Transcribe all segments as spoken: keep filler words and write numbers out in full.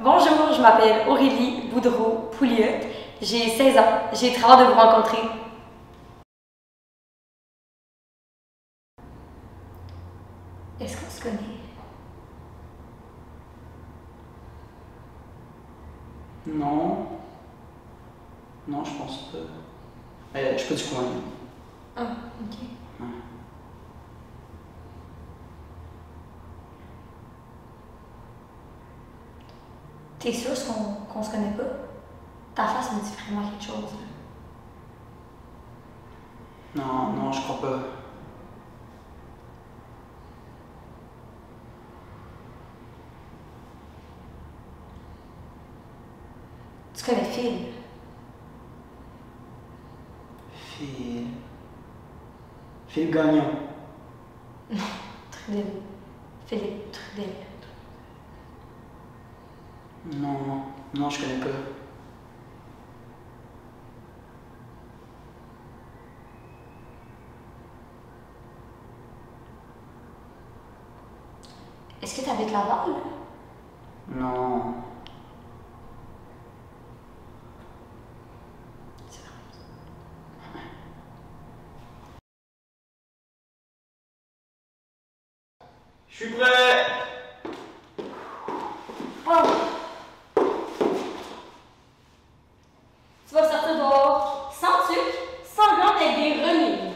Bonjour, je m'appelle Aurélie Boudreau-Pouliot. J'ai seize ans. J'ai très hâte de vous rencontrer. Est-ce qu'on se connaît? Non. Non, je pense pas. Euh, je suis pas du coin. Ah, ok. Ouais. T'es sûr qu'on qu'on se connaît pas? Ta face me dit vraiment quelque chose. Là. Non, non, je crois pas. Tu connais Phil? Phil. Phil Gagnon. Non, Trudel. Philippe Trudel. Non, non, non, je connais pas. Est-ce que t'habites Laval? Non. C'est vrai. Je suis prêt! Oh! Tu vas sortir dehors sans sucre, sans viande avec des remises.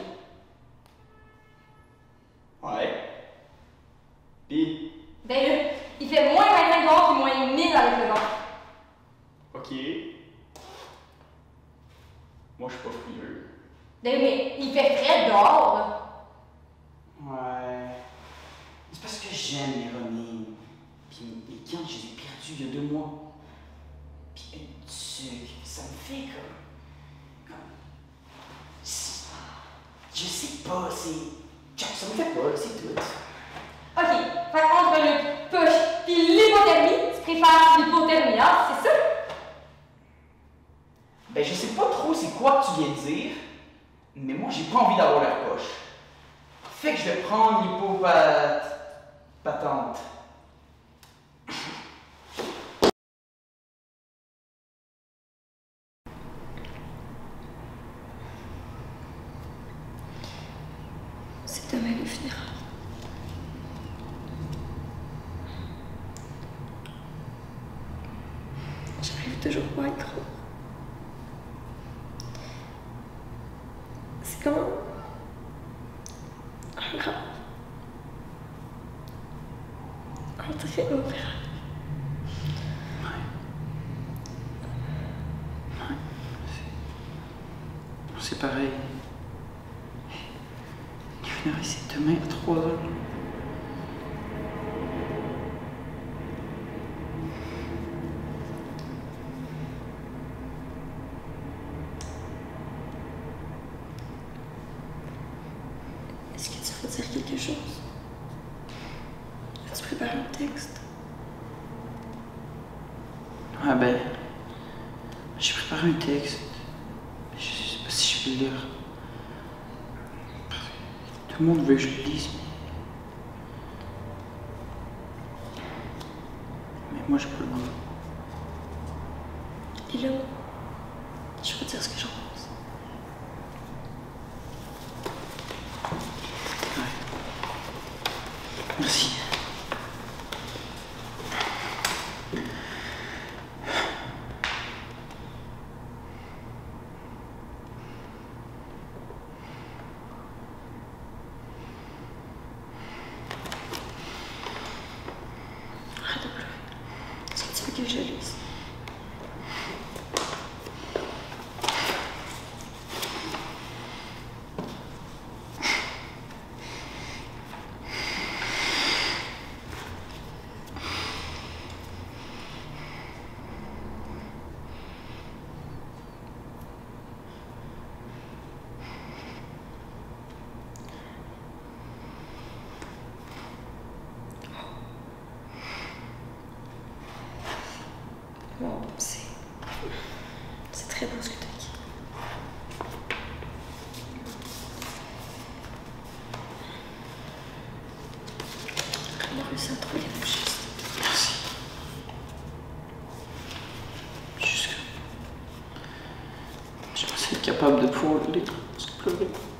Ouais. Pis? Ben là, il fait moins vingt-cinq dehors puis moins mille avec le vent. Ok. Moi, je suis pas frileux. Ben mais il fait frais dehors. Ouais. C'est parce que j'aime les remises. Puis les cannes, je les ai perdues il y a deux mois. Puis une sucre, ça me fait comme. comme. Je sais pas, c'est. Ça me fait pas, c'est tout. Ok, fait qu'entre le push pis l'hypothermie, tu préfères l'hypothermie, hein, c'est ça? Ben, je sais pas trop c'est quoi que tu viens de dire, mais moi, j'ai pas envie d'avoir la poche. Fait que je vais prendre l'hypopat... patente. C'est demain le funérail. J'arrive toujours pas à y croire. C'est comme un rêve. Un très mauvais rêve. C'est pareil. Les funérailles, c'est demain à trois heures. Est-ce que tu veux dire quelque chose? As-tu préparé un texte? Ah ben. J'ai préparé un texte. Je sais pas si je peux le lire. Tout le monde veut que je le lise, mais. Mais moi, j'ai pas le droit. Et là, je veux dire ce que j'en pense. Ouais. Merci. Arrête de pleurer. Est-ce que tu veux que je le lise? Bon, c'est. C'est très beau ce que tu as dit. J'ai vraiment réussi à trouver quelque chose. Merci. capable de pouvoir les pleurer.